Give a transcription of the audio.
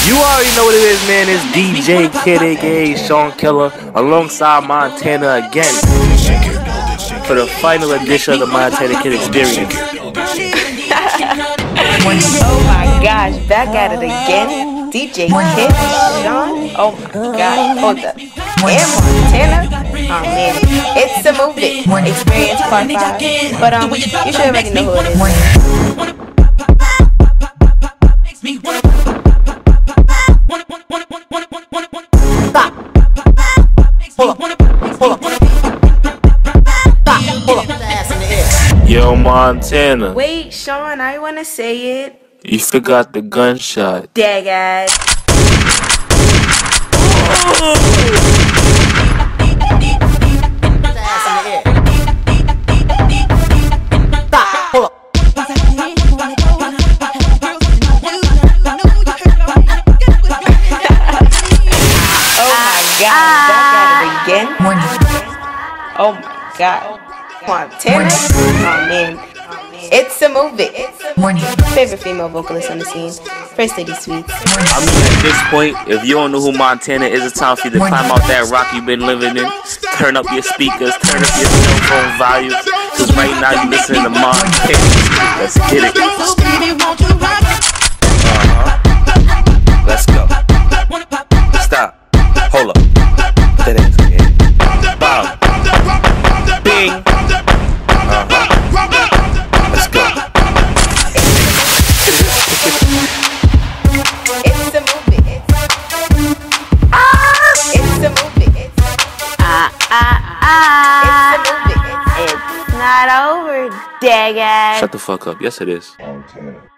You already know what it is, man. It's DJ Kid, aka Sean Killer, alongside Montana again for the final edition of the Montana Kid Experience. Oh my gosh, back at it again. DJ Kid, Sean. Oh my god, hold up. And Montana. Oh man, it's the movie Experience Part 5. But you should already know who it is. Stop. Pull up. Yo, Montana. Wait, Sean, I wanna say it. You forgot the gunshot. Dag. Oh my god, Montana. Oh man, it's a movie. Favorite female vocalist on the scene, First Lady Sweets. I mean, at this point, if you don't know who Montana is, it's time for you to climb out that rock you've been living in. Turn up your speakers, turn up your cell phone volume, cause right now you listening to Montana. Let's get it. Let's go. Stop. Hold up. That ass again. Bow. Bing. Let's go. It's a movie. It's a movie. It's not over, dag ass. Shut the fuck up. Yes, it is. Montana.